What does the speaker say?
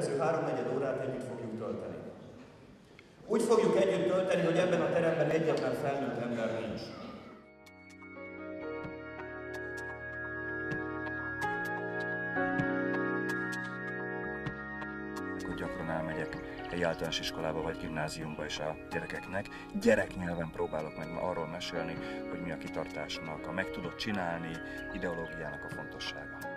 következő 3-4 órát együtt fogjuk tölteni. Úgy fogjuk együtt tölteni, hogy ebben a teremben egyetlen felnőtt ember nincs. Gyakran elmegyek egy általános iskolába vagy gimnáziumba, és a gyerekeknek gyereknyelven próbálok meg arról mesélni, hogy mi a kitartásnak, a meg tudott csinálni ideológiának a fontossága.